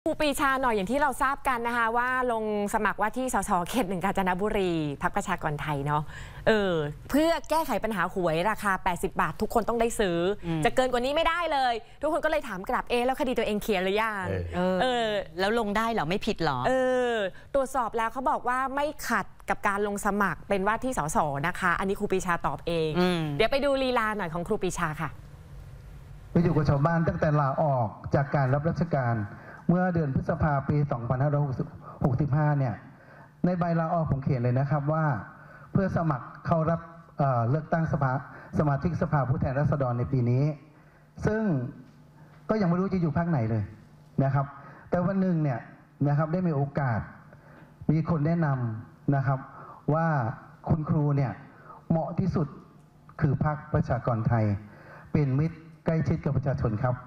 ครูปรีชาหน่อยอย่างที่เราทราบกันนะคะว่าลงสมัครว่าที่สสเขต 1 กาญจนบุรีพรรคประชากรไทยเนาะเพื่อแก้ไขปัญหาหวยราคา80 บาททุกคนต้องได้ซื้อจะเกินกว่านี้ไม่ได้เลยทุกคนก็เลยถามกลับแล้วคดีตัวเองเคลียร์หรือยังแล้วลงได้เหรอไม่ผิดหรอตรวจสอบแล้วเขาบอกว่าไม่ขัดกับการลงสมัครเป็นว่าที่สสนะคะอันนี้ครูปรีชาตอบเองเดี๋ยวไปดูลีลาหน่อยของครูปรีชาค่ะไปอยู่กับชาวบ้านตั้งแต่ลาออกจากการรับราชการเมื่อเดือนพฤษภาปี 2565 เนี่ยในใบลาออกผมเขียนเลยนะครับว่าเพื่อสมัครเข้ารับเลือกตั้งสมาชิกสภาผู้แทนราษฎรในปีนี้ซึ่งก็ยังไม่รู้จะอยู่พรรคไหนเลยนะครับแต่วันหนึ่งเนี่ยนะครับได้มีโอกาสมีคนแนะนำนะครับว่าคุณครูเนี่ยเหมาะที่สุดคือพรรคประชากรไทยเป็นมิตรใกล้ชิดกับประชาชนครับ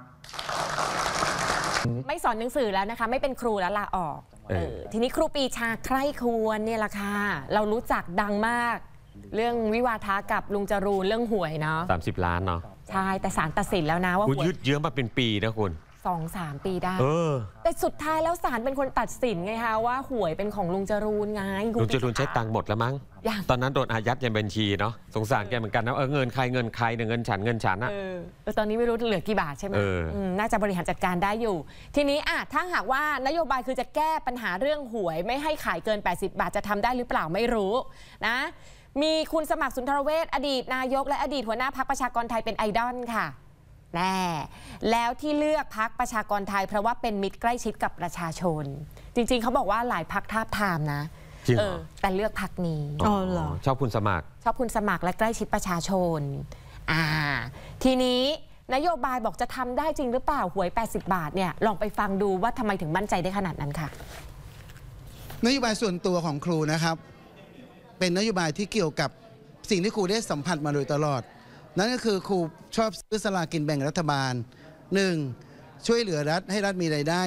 ไม่สอนหนังสือแล้วนะคะไม่เป็นครูแล้วลาออกทีนี้ครูปรีชาใคร่ควรเนี่ยแหละค่ะเรารู้จักดังมากเรื่องวิวาทะกับลุงจรูนเรื่องหวยเนาะ 30 ล้านเนาะใช่แต่ศาลตัดสินแล้วนะว่าหวยยืดเยื้อมาเป็นปีนะคุณ 2-3 ปีได้แต่สุดท้ายแล้วศาลเป็นคนตัดสินไงคะว่าหวยเป็นของลุงจรูนไงลุงจรูนใช้ตังค์หมดแล้วมั้งตอนนั้นโดนอายัดยังบัญชีเนาะสงสารแกเหมือนกันนะเงินใครเงินใครเนี่ยเงินฉันนะตอนนี้ไม่รู้เหลือกี่บาทใช่ไหมน่าจะบริหารจัดการได้อยู่ทีนี้ถ้าหากว่านโยบายคือจะแก้ปัญหาเรื่องหวยไม่ให้ขายเกิน80 บาทจะทำได้หรือเปล่าไม่รู้นะมีคุณสมัครสุนทรเวชอดีตนายกและอดีตหัวหน้าพรรคประชากรไทยเป็นไอดอลค่ะแน่แล้วที่เลือกพรรคประชากรไทยเพราะว่าเป็นมิตรใกล้ชิดกับประชาชนจริงๆเขาบอกว่าหลายพรรคทาบทามนะแต่เลือกพรรคนี้เหรอชอบคุณสมัครและใกล้ชิดประชาชนทีนี้นโยบายบอกจะทำได้จริงหรือเปล่าหวย80 บาทเนี่ยลองไปฟังดูว่าทำไมถึงมั่นใจได้ขนาดนั้นค่ะนโยบายส่วนตัวของครูนะครับเป็นนโยบายที่เกี่ยวกับสิ่งที่ครูได้สัมผัสมาโดยตลอดนั่นก็คือครูชอบซื้อสลากกินแบ่งรัฐบาล 1. ช่วยเหลือรัฐให้รัฐมีรายได้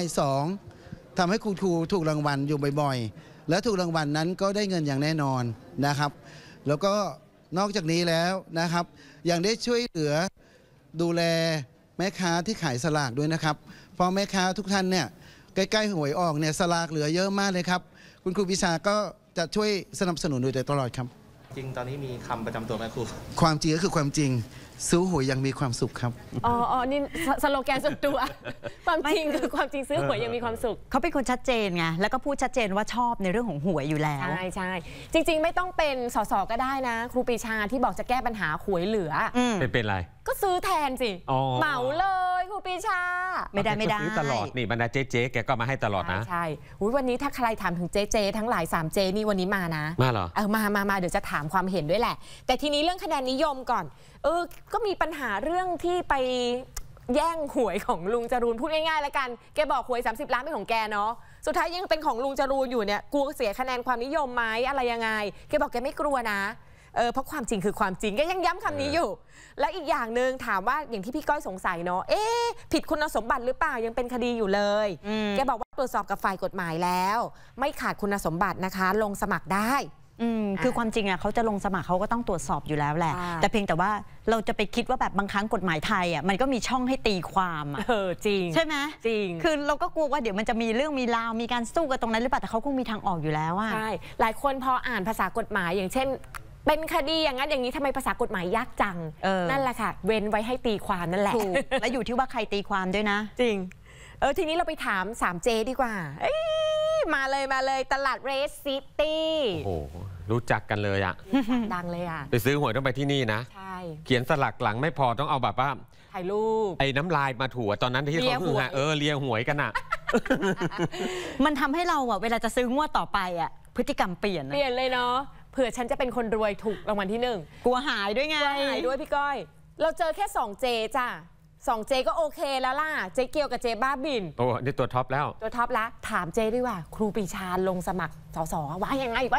2. ทำให้ครูถูกรางวัลอยู่บ่อยๆและถูกรางวัลนั้นก็ได้เงินอย่างแน่นอนนะครับแล้วก็นอกจากนี้แล้วนะครับยังได้ช่วยเหลือดูแลแม่ค้าที่ขายสลากด้วยนะครับเพราะแม่ค้าทุกท่านเนี่ยใกล้ๆหวยออกเนี่ยสลากเหลือเยอะมากเลยครับคุณครูปรีชาก็จะช่วยสนับสนุนโดยตลอดครับจริงตอนนี้มีคำประจำตัวไหมครูความจริงก็คือความจริงซื้อหวยยังมีความสุขครับนี่สโลแกนส่วนตัวความจริงคือความจริงซื้อหวยยังมีความสุขเขาเป็นคนชัดเจนไงแล้วก็พูดชัดเจนว่าชอบในเรื่องของหวยอยู่แล้วใช่จริงๆไม่ต้องเป็นสสก็ได้นะครูปรีชาที่บอกจะแก้ปัญหาหวยเหลือเป็นไรก็ซื้อแทนสิเหมาเลยครูปรีชาไม่ได้ซื้อตลอดนี่บรรดาเจ๊แกก็มาให้ตลอดนะใช่วันนี้ถ้าใครถามถึงเจ๊ทั้งหลาย3เจนี่วันนี้มานะมาเหรอมาเดี๋ยวจะถามความเห็นด้วยแหละแต่ทีนี้เรื่องคะแนนนิยมก่อนก็มีปัญหาเรื่องที่ไปแย่งหวยของลุงจรูนพูดง่ายๆแล้วกันแกบอกหวย30 ล้านเป็นของแกเนาะสุดท้ายยังเป็นของลุงจรูนอยู่เนี่ยกลัวเสียคะแนนความนิยมไหมอะไรยังไงแกบอกแกไม่กลัวนะเพราะความจริงคือความจริงแกยังย้ำคำนี้อยู่และอีกอย่างหนึ่งถามว่าอย่างที่พี่ก้อยสงสัยเนาะผิดคุณสมบัติหรือเปล่ายังเป็นคดีอยู่เลยแกบอกว่าตรวจสอบกับฝ่ายกฎหมายแล้วไม่ขาดคุณสมบัตินะคะลงสมัครได้คือความจริงเขาจะลงสมัครเขาก็ต้องตรวจสอบอยู่แล้วแหละแต่เพียงแต่ว่าเราจะไปคิดว่าแบบบางครั้งกฎหมายไทยมันก็มีช่องให้ตีความจริงใช่ไหมจริงคือเราก็กลัวว่าเดี๋ยวมันจะมีเรื่องมีราวมีการสู้กันตรงนั้นหรือเปล่าแต่เขาคงมีทางออกอยู่แล้วใช่หลายคนพออ่านภาษากฎหมายอย่างเช่นเป็นคดีอย่างนั้นอย่างนี้ทำไมภาษากฎหมายยากจังนั่นแหละค่ะเว้นไว้ให้ตีความนั่นแหละและอยู่ที่ว่าใครตีความด้วยนะจริงทีนี้เราไปถาม3Jดีกว่ามาเลยตลาดเรสซิตี้โอ้รู้จักกันเลยดังเลยไปซื้อหวยต้องไปที่นี่นะใช่เขียนสลักหลังไม่พอต้องเอาแบบว่าถ่ายรูปไอ้น้ำลายมาถูตอนนั้นที่เขาเลียหวยกันมันทำให้เราเวลาจะซื้องวดต่อไปพฤติกรรมเปลี่ยนเลยเนาะเผื่อฉันจะเป็นคนรวยถูกรางวัลที่1 กลัวหายด้วยไงหายด้วยพี่ก้อยเราเจอแค่2Jจ้ะ2Jก็โอเคแล้วล่ะเจ๊เกียวกับเจ๊บ้าบินนี่ตัวท็อปแล้วถามเจ๊ด้วยว่าครูปรีชาลงสมัครสสว่ายังไง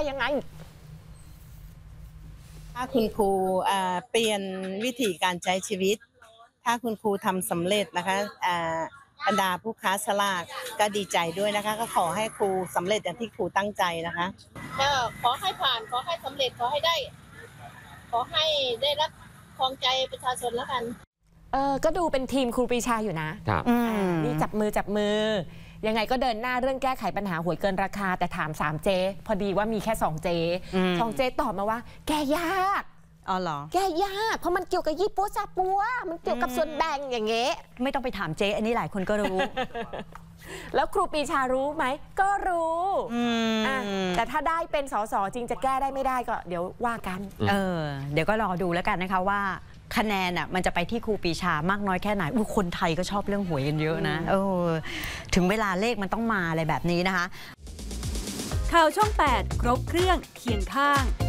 ถ้าคุณครูเปลี่ยนวิธีการใช้ชีวิตถ้าคุณครูทำสำเร็จนะคะบรรดาผู้ค้าสลากก็ดีใจด้วยนะคะก็ขอให้ครูสำเร็จอย่างที่ครูตั้งใจนะคะก็ขอให้ผ่านขอให้สำเร็จขอให้ได้รับครองใจประชาชนแล้วกันก็ดูเป็นทีมครูปรีชาอยู่นะนี่จับมือยังไงก็เดินหน้าเรื่องแก้ไขปัญหาหวยเกินราคาแต่ถาม3เจ๊พอดีว่ามีแค่2เจ๊2เจ๊ตอบมาว่าแก้ยากอ๋อเหรอแก้ยากเพราะมันเกี่ยวกับยี่ปัวซาปัวมันเกี่ยวกับส่วนแบ่งอย่างเงี้ยไม่ต้องไปถามเจ๊อันนี้หลายคนก็รู้แล้วครูปรีชารู้ไหมก็รู้แต่ถ้าได้เป็นสสจริงจะแก้ได้ไม่ได้ก็เดี๋ยวว่ากันเดี๋ยวก็รอดูแล้วกันนะคะว่าคะแนนมันจะไปที่ครูปรีชามากน้อยแค่ไหนคนไทยก็ชอบเรื่องหวยกันเยอะนะถึงเวลาเลขมันต้องมาอะไรแบบนี้นะคะข่าวช่อง 8 ครบเครื่องเคียงข้าง